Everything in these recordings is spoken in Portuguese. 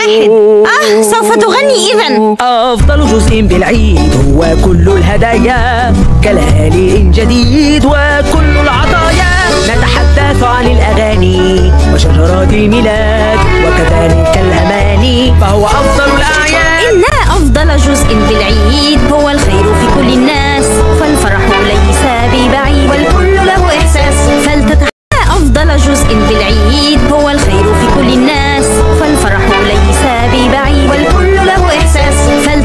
واحد. سوف تغني إذن. أفضل جزء بالعيد هو كل الهدايا كالهالي جديد وكل العطايا. نتحدث عن الأغاني وشجرات الميلاد وكذلك الأماني فهو أفضل الأعياد. إن أفضل جزء بالعيد هو الخير في كل الناس، فالفرح ليس ببعيد والكل له إحساس. أفضل جزء بالعيد هو الخير في كل الناس، فالفرح ليس ببعيد والكل له إحساس.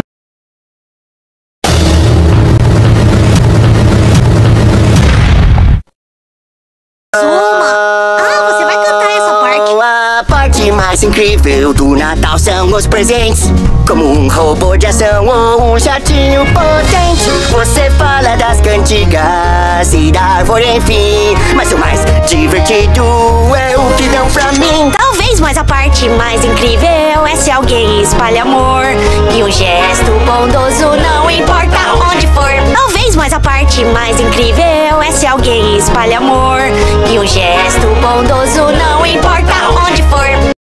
Você vai cantar essa parte? A parte mais incrível do Natal são os presentes, como robô de ação ou jatinho potente. Você fala das cantigas e da árvore, enfim, mas o mais divertido é o que dão pra mim. Talvez, mas a parte mais incrível é se alguém espalha amor e um gesto bondoso, não importa onde for. Talvez, mas a parte mais incrível é se alguém espalha amor e um gesto bondoso, não importa onde for.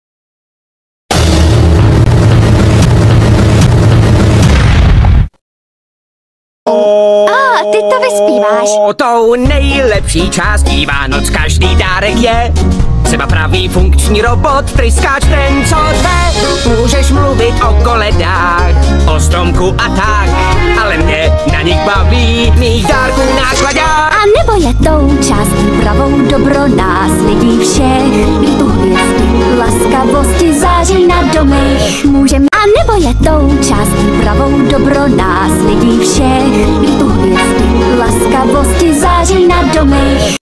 Ty to wyśpiewasz. To najlepszy czas Iwanoc, każdy darek je. Trzeba prawie funkční robot, tryskać ten co chce. Możesz mówić o koledach, o stromku a tak, ale mnie na nich bawi, mi darku nakłada. A nebo je tou částí pravou dobro nás lidí všech. I tu hvězdy laskavosti září na domech. Můžem. A nebo je tou částí pravou dobro nás lidí všech. I tu hvězdy laskavosti září na domech.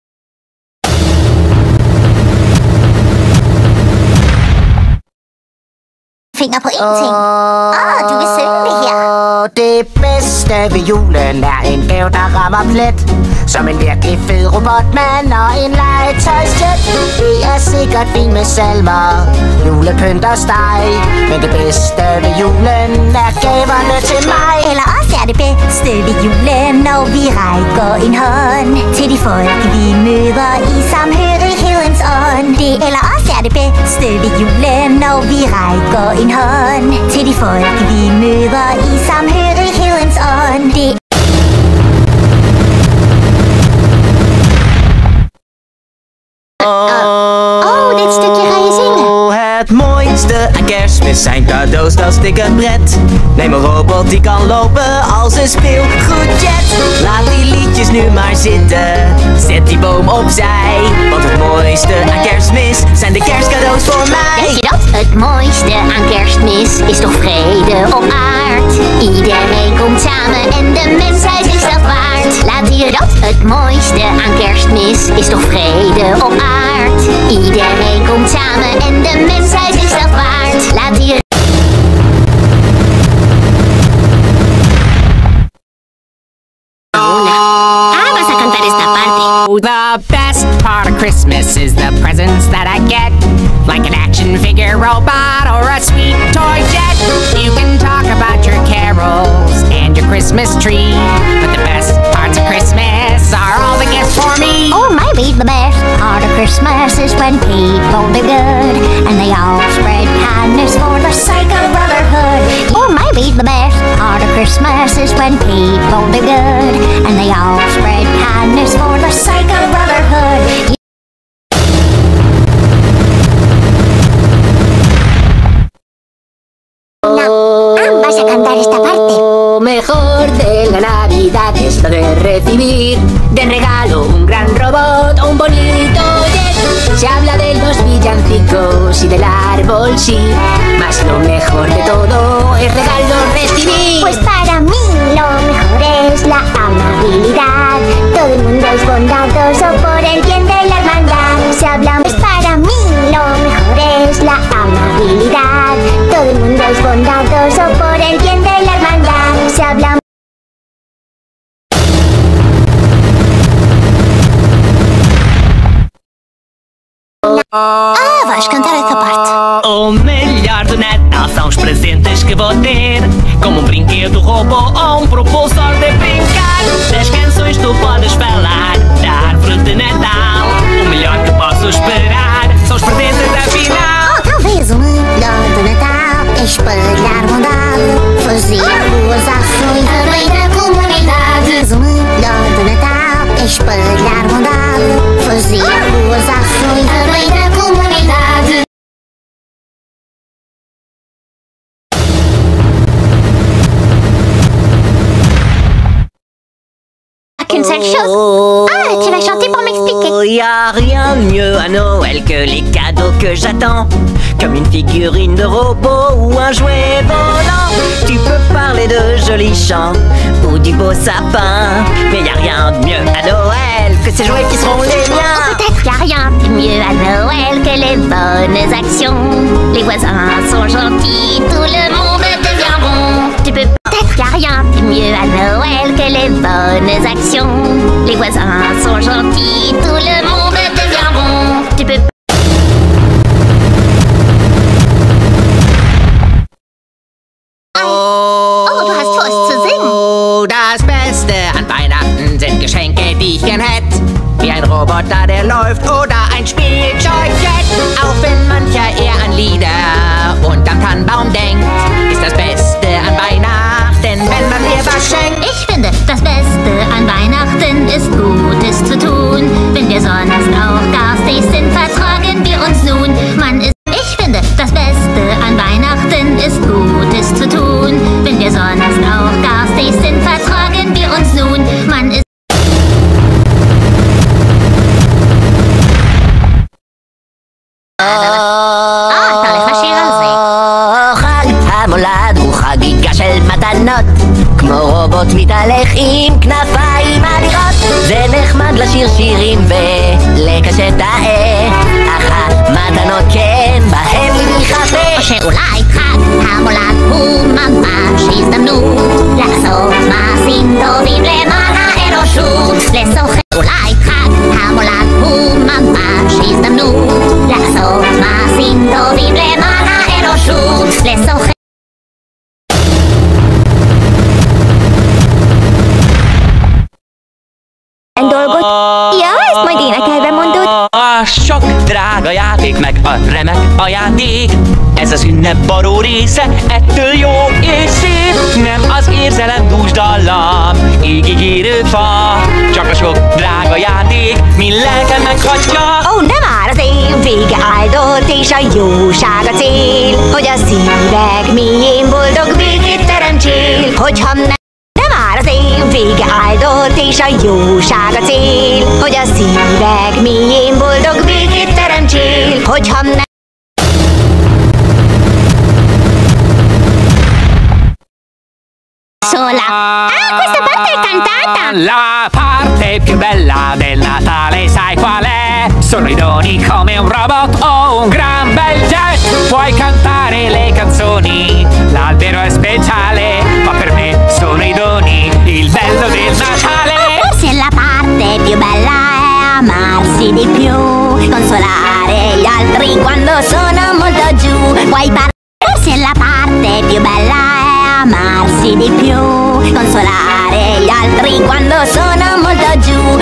Fingerpointing. Du vil synge det her. Det bedste ved julen er en gave, der rammer plet. Som en virkelig fed robotmand og en legetøjsjet. Det er sikkert fint med salmer, julepynt og steg, men det bedste ved julen er gaverne til mig. Eller også er det bedste ved julen, når vi rækker en hånd til de folk, vi møder i samhørighedens ånd. Eller også er det bedste ved julen, når vi rækker en hånd til de folk, vi møder i samhørighedens ånd. Dit stukje ga je zingen. Het mooiste aan Kerstmis zijn cadeaus, dat stikke pret. Neem een robot die kan lopen als een speelgoedjet. Laat die liedjes nu maar zitten, zet die boom opzij. Want het mooiste aan Kerstmis zijn de kerstcadeaus voor mij. Denk je dat? Het mooiste aan Kerstmis is toch vrede op aard. Iedereen komt samen en de mensheid is dat waard. Laat hier dat. Het mooiste aan Kerstmis is toch vrede op aard. Iedereen komt samen en de mensheid is dat waard. Laat hier. Vas a cantar esta parte. The best part of Christmas is the presents that I get, like an action figure robot or a sweet toy jet. You can talk about your carols and your Christmas tree, but the best parts of Christmas are all the gifts for me. Or maybe the best part of Christmas is when people do good and they all spread kindness for the sake of brotherhood. Or maybe the best part of Christmas is when people do good and they all spread kindness for the sake of brotherhood. Vas a cantar esta parte. Lo mejor de la Navidad es lo de recibir de regalo un gran robot o un bonito jet. Se habla de los villancicos y del árbol, sí, mas lo mejor de todo es regalos recibir. Pues para mí lo mejor es la amabilidad. Todo el mundo es bondadoso por el bien de la hermandad. Se habla. Pues para mí lo mejor es la amabilidad. Todo el mundo es bondadoso por el bien de la hermandad. Se habla. Vais cantar essa parte. O melhor do Natal são os presentes que vou ter, como um brinquedo robô ou um propulsor de brincar. Das canções tu podes falar, da árvore de Natal. O melhor que posso esperar são os presentes da final. Talvez o melhor do Natal Così usa sui eroi da comunidade. Qu'une seule chose. Ah, tu vas chanter pour m'expliquer. Y a rien de mieux à Noël que les cadeaux que j'attends. Comme une figurine de robot ou un jouet volant. Tu peux parler de jolis chants ou du beau sapin. Mais y a rien de mieux à Noël que ces jouets qui seront les miens. Peut-être qu'il n'y a rien de mieux à Noël que les bonnes actions. Les voisins sont gentils, tout le monde devient bon. Tu peux peut-être qu'il n'y a rien de mieux à Noël que les bonnes actions. Les voisins sont gentils, tout le monde devient bon. Tu peux Oh, du hast Lust zu singen. Das Beste an Weihnachten sind Geschenke, die ich gern hätt. Wie ein Roboter, der läuft oder ein Spielzeugjet. Auch wenn mancher eher an Lieder unterm Tannenbaum denkt, ist das Beste an Weihnachten, wenn man mir was schenkt. Ich finde, das Beste an Weihnachten ist Gutes zu tun. Wenn wir sonst auch garstig sind, vertragen wir uns nun. Ich finde, das Beste an Weihnachten ist Gutes zu tun. Wenn wir sonst auch garstig sind, vertragen wir uns nun. Man ist חג המולד הוא חגיגה של מתנות, כמו רובוט מתהלך עם כנפיים אדירות. זה נחמד לשיר שירים ולקשט העט, אך המתנות כן בהם ייחפה. או שאולי חג המולד הוא ממש הזדמנות לעשות מעשים טובים למען האנושות. אולי חג המולד הוא ממש הזדמנות לעשות מעשים טובים למען האנושות. Dolgot. Ja, ezt majd énekelve mondod. A sok drága játék, meg a remek ajándék. Ez az ünnep baró része, ettől jó és szép. Nem az érzelem dús dallam, égig érő fa. Csak a sok drága játék, min lelkem meghatja. Ó, nem már az év vége áldott, és a jóság a cél, hogy a szívek mélyén boldog békét teremtsél. Hogyha nem már az év vége áldott, és a jóság a cél, hogy a szívek mélyén boldog békét teremtsél. Hogyha nem sola. Ah, questa parte è cantata! La parte più bella del Natale sai qual è? Sono i doni come un robot o un gran bel jet. Puoi cantare le canzoni, l'albero è speciale, ma per me sono i doni, il bello del Natale. Forse la parte più bella è amarsi di più, consolare gli altri quando sono molto giù. Forse la parte più bella è amarsi di più, consolare gli altri quando sono molto giù.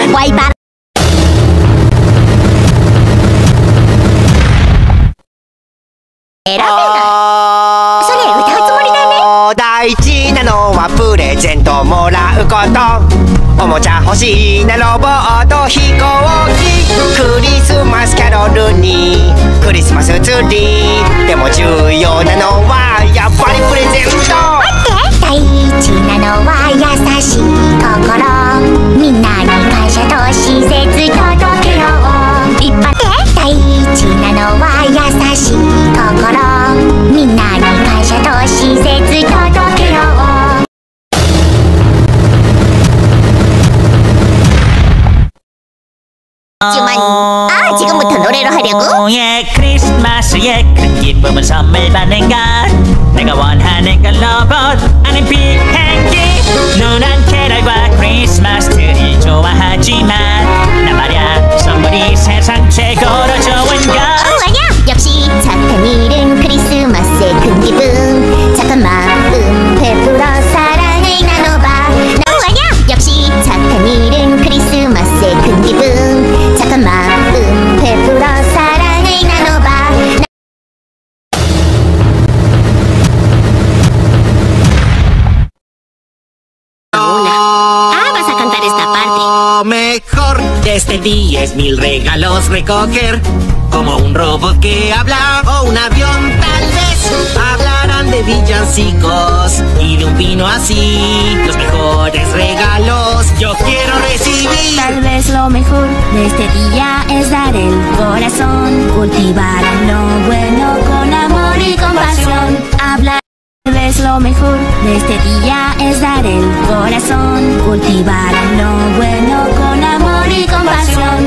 大事なのはプレゼントもらうこと。おもちゃ欲しいなロボット飛行機。クリスマスキャロルにクリスマスツリー。でも重要なのはやっぱりプレゼント。 大事なのは優しい心、みんなに感謝と親切届けよう。一発大事なのは優しい心、みんなに感謝と親切届けよう。Cuman, 지금부터 노래로 하려고? 예, 크리스마스 예, 큰 기쁨은 선물 받는 것. 내가 원하는 건 로봇 아닌 비행기. 누난 캐럴과 크리스마스 트리 좋아하지만 나 말야 선물이 세상 최고로 좋은 것. 아니야! 역시 착한 일은 크리스마스의 큰 기쁨. 착한 마음 베풀어 사랑을 나눠봐. 아니야! 역시 착한 일은 크리스마스의 큰 기쁨. 착한 마음 베풀어 사랑을 나눠봐. Mejor 10,000 regalos recoger. Como un robot que habla o un avión tal vez. Hablarán de villancicos y de un vino así. Los mejores regalos yo quiero recibir. Tal vez lo mejor de este día es dar el corazón. Cultivar lo bueno con amor y compasión. Hablar. Tal vez lo mejor de este día es dar el corazón. Cultivar lo bueno con amor y compasión.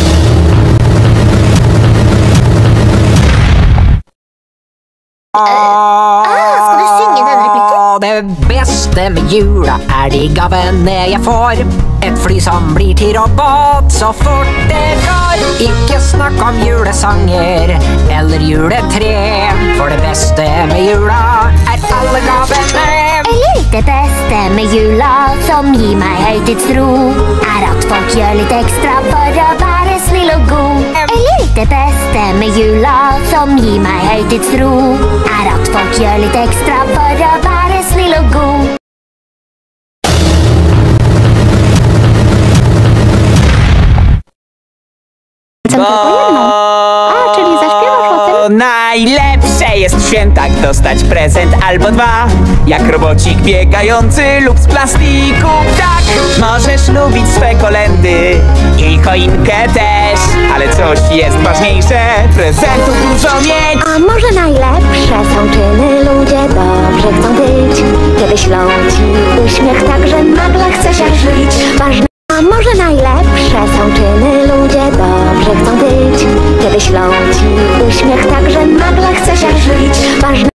Ska du synge den replikken? Det bästa med jula är de gaven när jag får ett fly som blir till robot så fort det går. Icke snacka om julesanger eller juleträ. För det bästa med jula är alla gaven. Eller det bästa med jula som ger mig höjtidstro är att folk gör lite extra för att vara snill och god. Eller det bästa med jula som ger mig höjtidstro är att folk gör lite extra för att vara snill och god. Najlepsze jest w świętach dostać prezent albo dwa. Jak robocik biegający lub z plastiku ptak. Możesz lubić swe kolendy i choinkę też, ale coś jest ważniejsze, prezentów dużo mieć. A może najlepsze są czyny, ludzie dobrze chcą być. Kiedy ślą ci uśmiech, tak że nagle chce się żyć. Ważne. A może najlepsze są czyny, ludzie dobrze chcą być. Kiedy ślą ci uśmiech, tak że nagle chce się żyć. Ważne.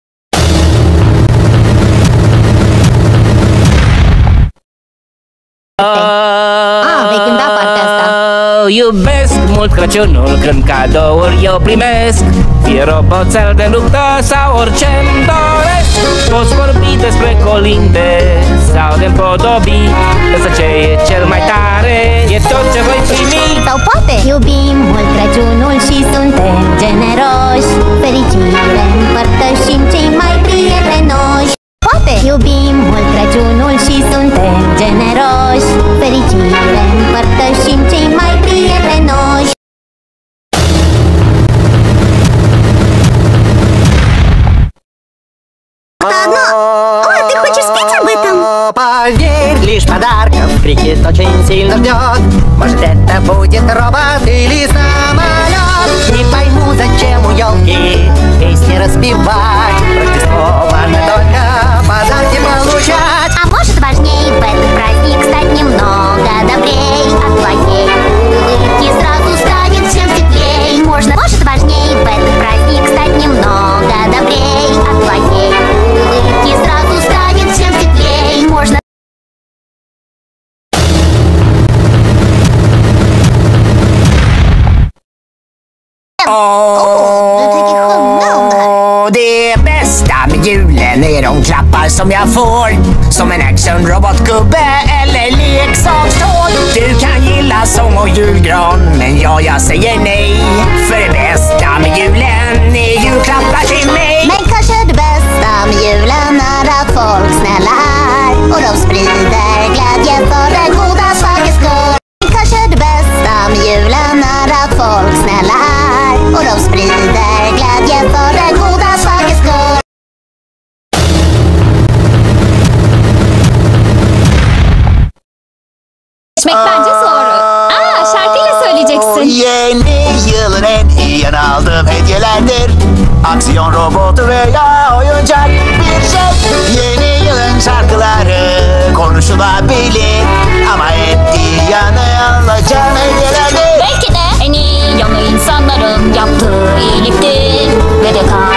Vilken dapartesta. Iubesc mult Crăciunul când cadouri eu primesc. Fie roboțel de luptă sau orice-mi doresc. Poți vorbi despre colinde sau de împodobi, însă ce e cel mai tare e tot ce voi primi. Sau poate iubim mult Crăciunul și suntem generoși. Fericire împărtășim cei mai prietenoși. Poate iubim mult Crăciunul și suntem generoși. Fericire împărtășim cei mai prietenoși. Ты хочешь спеть об этом? Поверь, лишь подарков прикид очень сильно ждет. Может, это будет робот или самолет. Не пойму, зачем у елки песни распевать. Рождество важно только подарки получать. А может важней в этот праздник стать немного добрей. От твоей улыбки сразу станет всем светлей. Может важней в этот праздник стать немного добрей. От твоей улыбки сразу станет всем светлей. Можно. Det bästa med julen är de klappar som jag får. Som en actionrobotgubbe eller leksakståg. Du kan gilla sång och julgran, men jag säger nej. För det bästa med julen är julklappar till mig. Men kanske det bästa med julen är att folk snälla är och de sprider glädje för den goda sakens skull. Men kanske det bästa med julen är att folk snälla är och de sprider glädje för den goda sakens skull. Bence soru. Şarkıyla söyleyeceksin. Yeni yılın en iyi yanı aldığım hediyelerdir. Aksiyon robotu veya oyuncak bir şey. Yeni yılın şarkıları konuşulabilir. Ama en iyi yanı alacağım hediyelerdir. Belki de en iyi yanı insanların yaptığı iyiliktir. Ve de